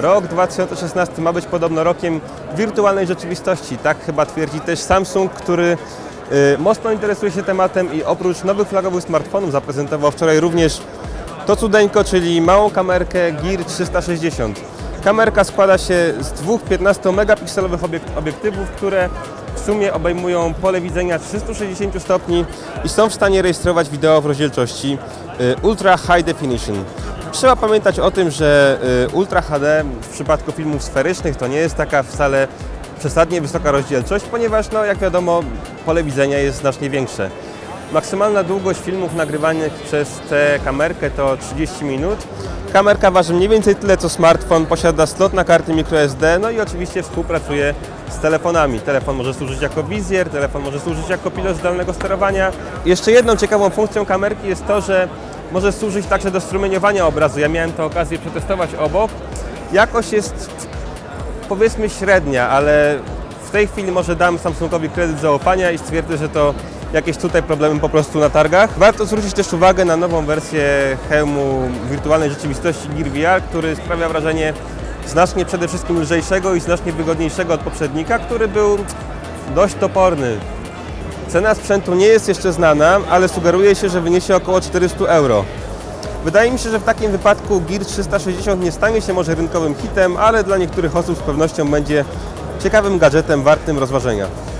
Rok 2016 ma być podobno rokiem wirtualnej rzeczywistości. Tak chyba twierdzi też Samsung, który mocno interesuje się tematem i oprócz nowych flagowych smartfonów zaprezentował wczoraj również to cudeńko, czyli małą kamerkę Gear 360. Kamerka składa się z dwóch 15-megapikselowych obiektywów, które w sumie obejmują pole widzenia 360 stopni i są w stanie rejestrować wideo w rozdzielczości Ultra High Definition. Trzeba pamiętać o tym, że Ultra HD w przypadku filmów sferycznych to nie jest taka wcale przesadnie wysoka rozdzielczość, ponieważ jak wiadomo pole widzenia jest znacznie większe. Maksymalna długość filmów nagrywanych przez tę kamerkę to 30 minut. Kamerka waży mniej więcej tyle co smartfon, posiada slot na karty microSD, no i oczywiście współpracuje z telefonami. Telefon może służyć jako wizjer, telefon może służyć jako pilot zdalnego sterowania. Jeszcze jedną ciekawą funkcją kamerki jest to, że może służyć także do strumieniowania obrazu. Ja miałem tę okazję przetestować obok. Jakość jest powiedzmy średnia, ale w tej chwili może dam Samsungowi kredyt zaufania i stwierdzę, że to jakieś tutaj problemy po prostu na targach. Warto zwrócić też uwagę na nową wersję hełmu wirtualnej rzeczywistości Gear VR, który sprawia wrażenie znacznie przede wszystkim lżejszego i znacznie wygodniejszego od poprzednika, który był dość toporny. Cena sprzętu nie jest jeszcze znana, ale sugeruje się, że wyniesie około 400 euro. Wydaje mi się, że w takim wypadku Gear 360 nie stanie się może rynkowym hitem, ale dla niektórych osób z pewnością będzie ciekawym gadżetem wartym rozważenia.